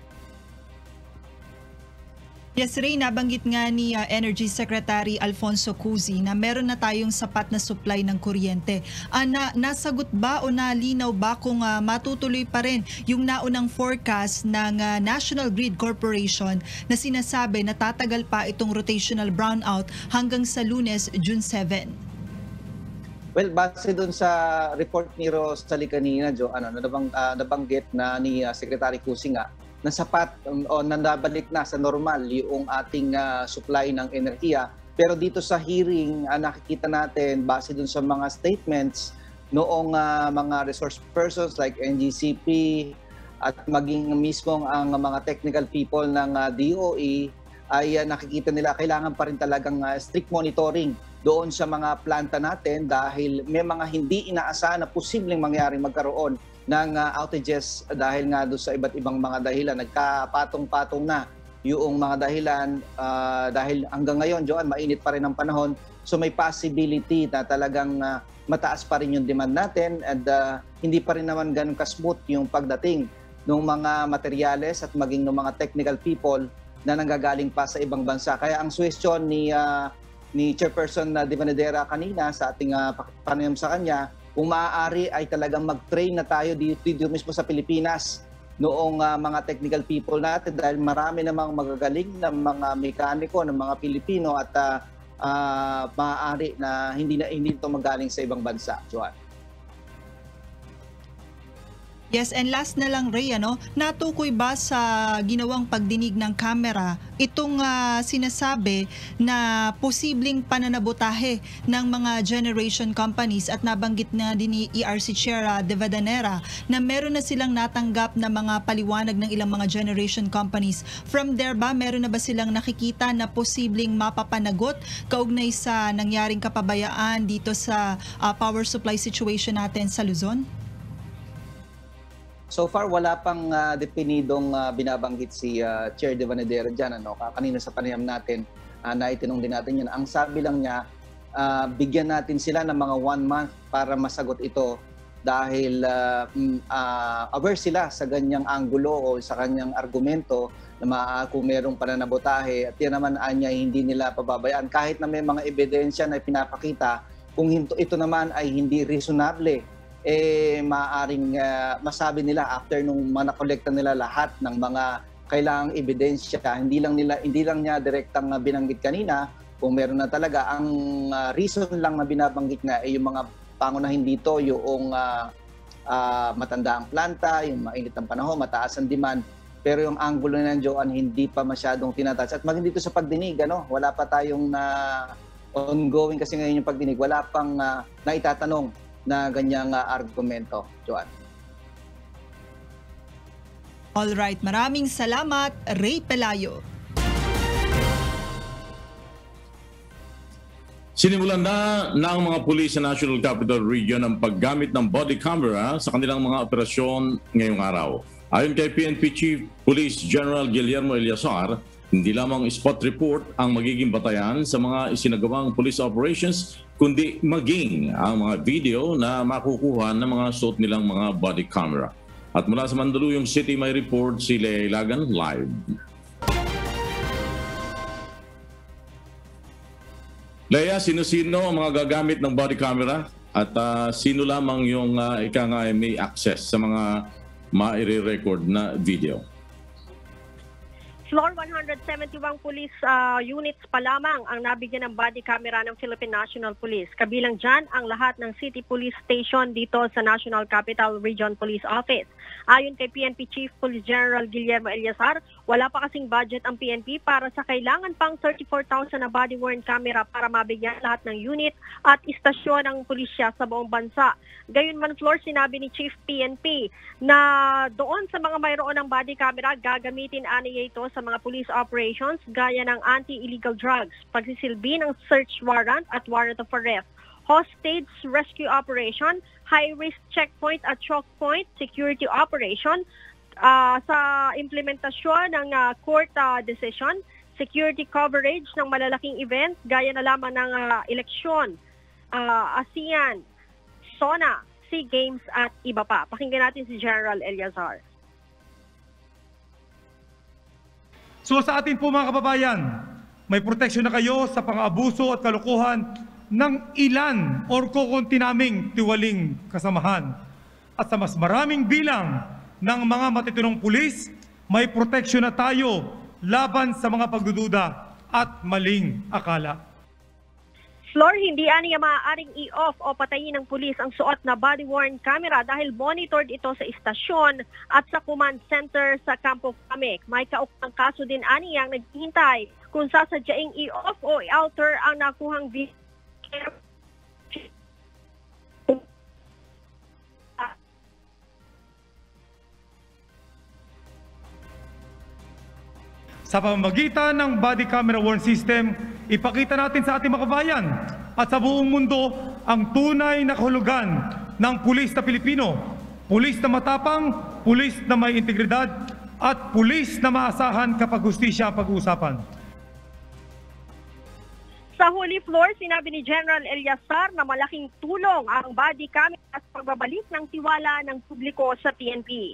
Yes, Ray, nabanggit nga ni uh, Energy Secretary Alfonso Cusi na meron na tayong sapat na supply ng kuryente. Uh, na, nasagot ba o nalinaw ba kung uh, matutuloy pa rin yung naunang forecast ng uh, National Grid Corporation na sinasabi na tatagal pa itong rotational brownout hanggang sa Lunes, June seventh? Well, base doon sa report ni Rosali kanina, Jo, ano, nabang, uh, nabanggit na ni uh, Secretary Cusi nga na sapat um, o nandabalik na sa normal yung ating uh, supply ng enerhiya. Pero dito sa hearing, uh, nakikita natin base doon sa mga statements noong uh, mga resource persons like N G C P at maging mismong ang mga technical people ng uh, D O E ay uh, nakikita nila kailangan pa rin talagang uh, strict monitoring doon sa mga planta natin dahil may mga hindi inaasahan na posibleng mangyaring magkaroon ng uh, outages dahil nga doon sa iba't ibang mga dahilan. Nagkapatong-patong na yung mga dahilan uh, dahil hanggang ngayon, Joan, mainit pa rin ang panahon. So may possibility na talagang uh, mataas pa rin yung demand natin at uh, hindi pa rin naman ganun kasmooth yung pagdating ng mga materyales at maging ng mga technical people na nanggagaling pa sa ibang bansa. Kaya ang suggestion ni uh, ni Chairperson De Venedera kanina sa ating uh, panayam sa kanya, kung maaari ay talagang mag-train na tayo dito, dito mismo sa Pilipinas noong uh, mga technical people natin dahil marami namang magagaling ng mga mekaniko ng mga Pilipino at uh, uh, maaari na hindi na hindi ito magaling sa ibang bansa. Joan. Yes, and last na lang, Ray, ano, natukoy ba sa ginawang pagdinig ng kamera itong uh, sinasabi na posibleng pananabotahe ng mga generation companies at nabanggit na din ni E R C Chair uh, De Vallenera na meron na silang natanggap na mga paliwanag ng ilang mga generation companies. From there ba, meron na ba silang nakikita na posibleng mapapanagot kaugnay sa nangyaring kapabayaan dito sa uh, power supply situation natin sa Luzon? So far, wala pang uh, definidong uh, binabanggit si uh, Chair De Vallenera dyan. Ano? Kanina sa panayam natin, uh, naitinong din natin yun. Ang sabi lang niya, uh, bigyan natin sila ng mga one month para masagot ito dahil uh, uh, aware sila sa ganyang anggulo o sa kanyang argumento na maa, kung merong pananabotahe. At yan naman anya, hindi nila pababayaan. Kahit na may mga ebidensya na pinapakita, kung ito, ito naman ay hindi reasonable, eh maaaring uh, masabi nila after nung manakolekta nila lahat ng mga kailangang ebidensya, hindi lang nila hindi lang niya direktang uh, binanggit kanina, kung meron na talaga, ang uh, reason lang na binabanggit na ay yung mga pangunahin dito, yung uh, uh, matanda ang planta, yung mainit ang panahon, mataas ang demand, pero yung anggulo ng Joan hindi pa masyadong tinatouch. At maging dito sa pagdinig, ano, wala pa tayong na uh, ongoing kasi ngayon yung pagdinig, wala pang uh, naitatanong na ganyang uh, argumento, Joan. All right, maraming salamat, Ray Pelayo. Sinimulan na ng mga pulis sa National Capital Region ang paggamit ng body camera sa kanilang mga operasyon ngayong araw. Ayon kay P N P Chief Police General Guillermo Eliazar, hindi lamang spot report ang magiging batayan sa mga isinagawang police operations, kundi maging ang mga video na makukuha ng mga suot nilang mga body camera. At mula sa Mandaluyong City, may report si Lea Ilagan live. Lea, sino-sino ang mga gagamit ng body camera at uh, sino lamang yung uh, ika nga may access sa mga ma-record na video? Floor one hundred seventy-one police uh, units pa lamang ang nabigyan ng body camera ng Philippine National Police. Kabilang dyan ang lahat ng city police station dito sa National Capital Region Police Office. Ayon kay P N P Chief Police General Guillermo Eliazar, wala pa kasing budget ang P N P para sa kailangan pang thirty-four thousand na body-worn camera para mabigyan lahat ng unit at istasyon ng pulisya sa buong bansa. Gayunman, Floor, sinabi ni Chief P N P na doon sa mga mayroon ng body camera, gagamitin aniya ito sa mga police operations gaya ng anti-illegal drugs, pagsisilbi ng search warrant at warrant of arrest, hostage rescue operation, high-risk checkpoint at choke point security operation, uh, sa implementasyon ng uh, court uh, decision, security coverage ng malalaking event gaya na lamang ng uh, eleksyon, uh, ASEAN, SONA, SEA Games at iba pa. Pakinggan natin si General Eliazar. So sa atin po mga kababayan, may proteksyon na kayo sa pang-abuso at kalukuhan ng ilan or kukunti naming tiwaling kasamahan. At sa mas maraming bilang ng mga matitinong pulis, may proteksyon na tayo laban sa mga pagdududa at maling akala. Floor, hindi aniya maaaring i-off o patayin ng pulis ang suot na body-worn camera dahil monitored ito sa istasyon at sa command center sa Campo Camek. May kaukang kaso din aniyang naghihintay kung sasadyaing i-off o i-alter ang nakuhang video. Sa pamamagitan ng body camera worn system, ipakita natin sa ating mga kabayan at sa buong mundo ang tunay na kahulugan ng pulis na Pilipino. Pulis na matapang, pulis na may integridad, at pulis na maasahan kapag hustisya ang pag-uusapan. Sa huli, Floor, sinabi ni General Eliazar na malaking tulong ang body camera sa pagbabalik ng tiwala ng publiko sa P N P.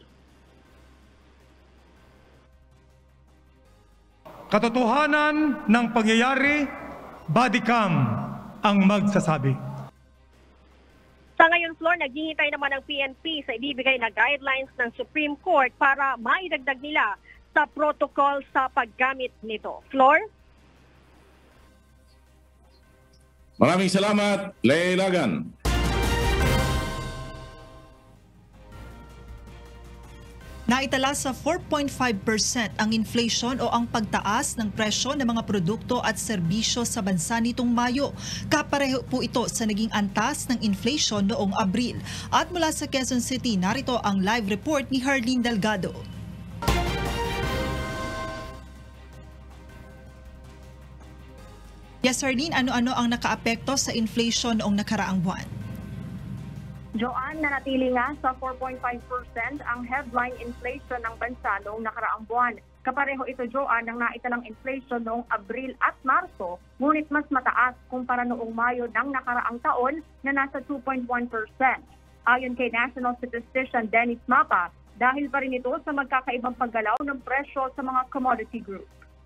Katotohanan ng pangyayari, body cam ang magsasabi. Sa ngayon, Floor, naghihintay naman ang P N P sa ibibigay na guidelines ng Supreme Court para maidagdag nila sa protocol sa paggamit nito. Floor? Maraming salamat, Lea Ilagan. Naitala sa four point five percent ang inflation o ang pagtaas ng presyo ng mga produkto at serbisyo sa bansa nitong Mayo. Kapareho po ito sa naging antas ng inflation noong Abril. At mula sa Quezon City, narito ang live report ni Harleen Delgado. Yes, Harleen, ano-ano ang nakaapekto sa inflation noong nakaraang buwan? Joanne, nanatili nga sa four point five percent ang headline inflation ng bansa noong nakaraang buwan. Kapareho ito, Joanne, ng naitalang inflation noong Abril at Marso, ngunit mas mataas kumpara noong Mayo ng nakaraang taon na nasa two point one percent. Ayon kay National Statistician Dennis Mapa, dahil pa rin ito sa magkakaibang paggalaw ng presyo sa mga commodity group.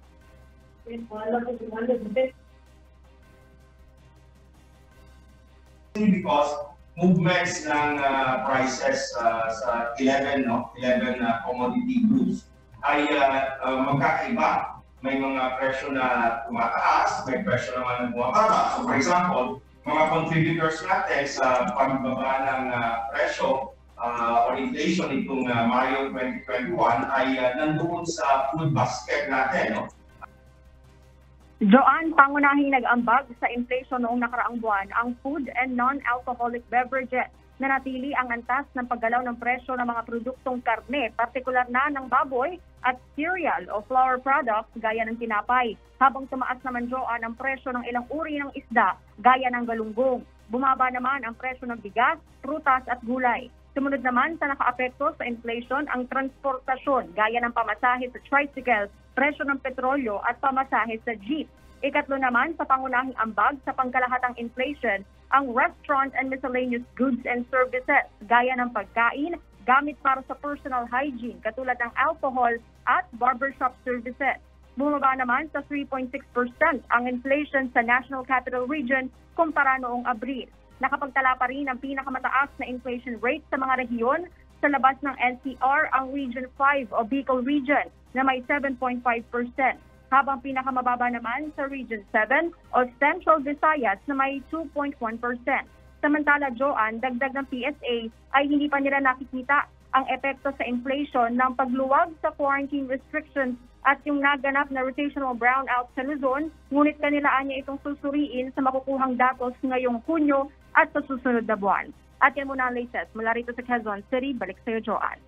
Because movements ng uh, prices uh, sa eleven no eleven uh, commodity groups ay uh, uh, magkakaiba. May mga presyo na tumataas, may presyo naman na bumababa. So for example, mga contributors natin sa pagbaba ng uh, presyo uh, or inflation itong uh, Mayo twenty twenty-one ay uh, nandoon sa food basket natin, no? Joanne, pangunahing nag-ambag sa inflation noong nakaraang buwan ang food and non-alcoholic beverages. Nanatili ang antas ng paggalaw ng presyo ng mga produktong karne, partikular na ng baboy at cereal o flour products gaya ng tinapay. Habang tumaas naman, Joanne, ang presyo ng ilang uri ng isda gaya ng galunggong. Bumaba naman ang presyo ng bigas, prutas at gulay. Sumunod naman sa nakaapekto sa inflation ang transportasyon gaya ng pamasahe sa tricycle, presyo ng petrolyo at pamasahe sa jeep. Ikatlo naman sa pangunahing ambag sa pangkalahatang inflation ang restaurant and miscellaneous goods and services gaya ng pagkain, gamit para sa personal hygiene katulad ng alcohol at barbershop services. Bumaba naman sa three point six percent ang inflation sa National Capital Region kumpara noong Abril. Nakapagtala pa rin ang pinakamataas na inflation rate sa mga rehiyon. Sa labas ng N C R ang Region five o Bicol Region na may seven point five percent, habang pinakamababa naman sa Region seven o Central Visayas na may two point one percent. Samantala, Joanne, dagdag ng P S A ay hindi pa nila nakikita ang epekto sa inflation ng pagluwag sa quarantine restrictions at yung naganap na rotational brownout sa Luzon, ngunit kanilaan niya itong susuriin sa makukuhang datos ngayong Hunyo at sa susunod na buwan. At yan muna ang latest mula rito sa Quezon City. Balik sa iyo, Joanne.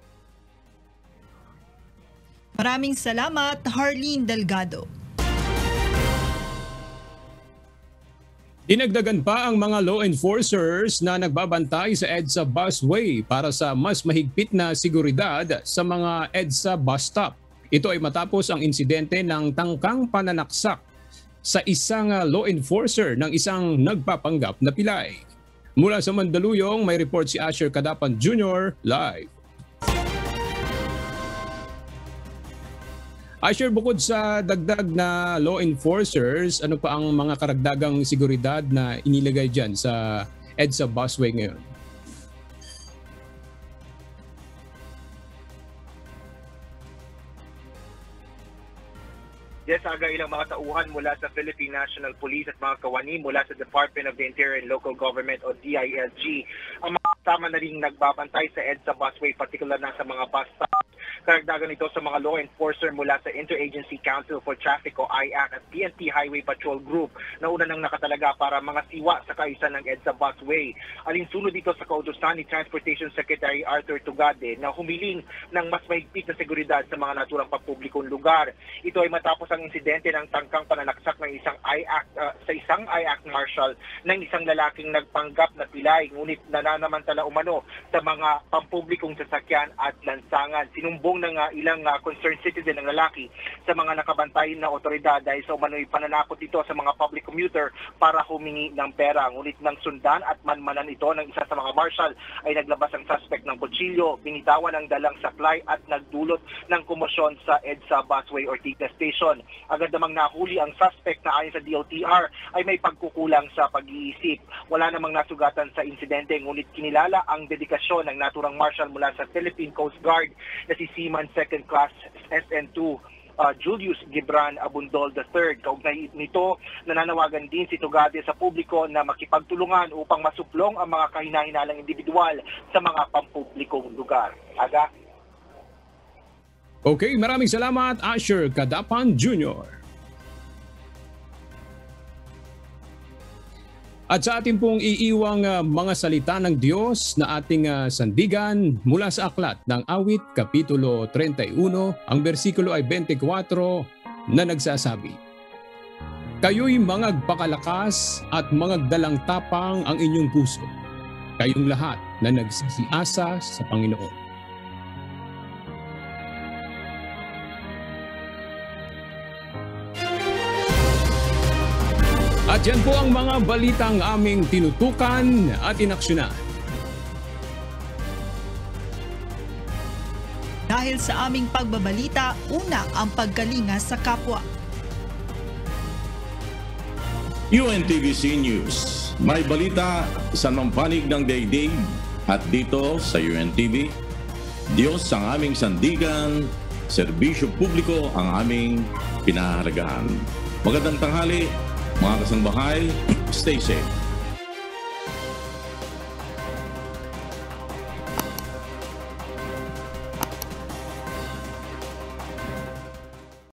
Maraming salamat, Harleen Delgado. Dinagdagan pa ang mga law enforcers na nagbabantay sa EDSA busway para sa mas mahigpit na seguridad sa mga EDSA bus stop. Ito ay matapos ang insidente ng tangkang pananaksak sa isang law enforcer ng isang nagpapanggap na pilay. Mula sa Mandaluyong, may report si Asher Cadapan Junior live. Asher, bukod sa dagdag na law enforcers, ano pa ang mga karagdagang seguridad na inilagay dyan sa EDSA busway ngayon? Yes, aga ilang mga tauhan mula sa Philippine National Police at mga kawani mula sa Department of the Interior and Local Government o D I L G. Ang mga kasama na rin nagbabantay sa EDSA busway, particular na sa mga bus stops. Karagdagan ito sa mga law enforcer mula sa Interagency Council for Traffic o I A C at P N P Highway Patrol Group na una nang nakatalaga para mga siwa sa kaayusan ng EDSA busway. Alinsunod dito sa kautusan ni Transportation Secretary Arthur Tugade na humiling ng mas mahigpit na seguridad sa mga naturang pampublikong lugar. Ito ay matapos ang insidente ng tangkang pananaksak ng isang I A C uh, sa isang I A C marshal ng isang lalaking nagpanggap na pilay ngunit nananamantala umano sa mga pampublikong sasakyan at lansangan. Sinumbong ng uh, ilang uh, concerned citizen ng lalaki sa mga nakabantay na otoridad dahil sa umano'y pananakot ito sa mga public commuter para humingi ng pera. Ngunit nang sundan at manmanan ito ng isa sa mga marshal ay naglabas ang suspect ng kutsilyo, binitawan ang dalang saklay at nagdulot ng komosyon sa EDSA busway or Ortigas Station. Agad namang nahuli ang suspect na ayon sa D O T R ay may pagkukulang sa pag-iisip. Wala namang nasugatan sa insidente ngunit kinilala ang dedikasyon ng naturang marshal mula sa Philippine Coast Guard na si Seaman Second Class S N two uh, Julius Gibran Abundol the third. Kaugnay nito, nananawagan din si Tugade sa publiko na makipagtulungan upang masuplong ang mga kahinahinalang individual sa mga pampublikong lugar. Aga? Okay, maraming salamat, Asher Cadapan Junior At sa ating pong iiwang uh, mga salita ng Diyos na ating uh, sandigan mula sa aklat ng Awit, Kapitulo thirty-one, ang bersikulo ay twenty-four na nagsasabi, "Kayo'y mangagpakalakas at mangagdalang tapang ang inyong puso, kayong lahat na nagsisiasa sa Panginoon." At yan po ang mga balitang aming tinutukan at inaksyonan. Dahil sa aming pagbabalita, una ang pagkalinga sa kapwa. U N T V C News. May balita sa mampanig ng daigdig at dito sa U N T V, Diyos ang aming sandigan, serbisyo publiko ang aming pinahahalagahan. Magandang tanghali, mga kasangbahay, stay safe.